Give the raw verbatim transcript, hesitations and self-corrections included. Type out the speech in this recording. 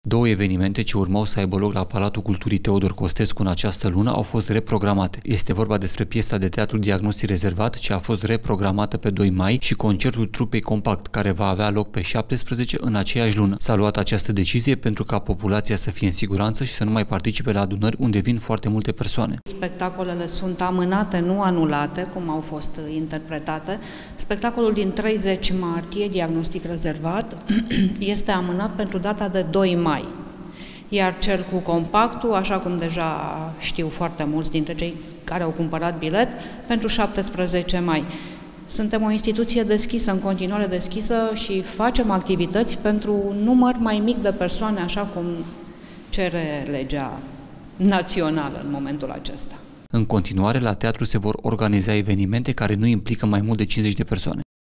Două evenimente ce urmau să aibă loc la Palatul Culturii Teodor Costescu în această lună au fost reprogramate. Este vorba despre piesa de teatru Diagnostic Rezervat, ce a fost reprogramată pe doi mai, și concertul trupei Compact, care va avea loc pe șaptesprezece în aceeași lună. S-a luat această decizie pentru ca populația să fie în siguranță și să nu mai participe la adunări unde vin foarte multe persoane. Spectacolele sunt amânate, nu anulate, cum au fost interpretate. Spectacolul din treizeci martie, Diagnostic Rezervat, este amânat pentru data de doi mai. Iar cel cu compactul, așa cum deja știu foarte mulți dintre cei care au cumpărat bilet, pentru șaptesprezece mai. Suntem o instituție deschisă, în continuare deschisă, și facem activități pentru un număr mai mic de persoane, așa cum cere legea națională în momentul acesta. În continuare, la teatru se vor organiza evenimente care nu implică mai mult de cincizeci de persoane.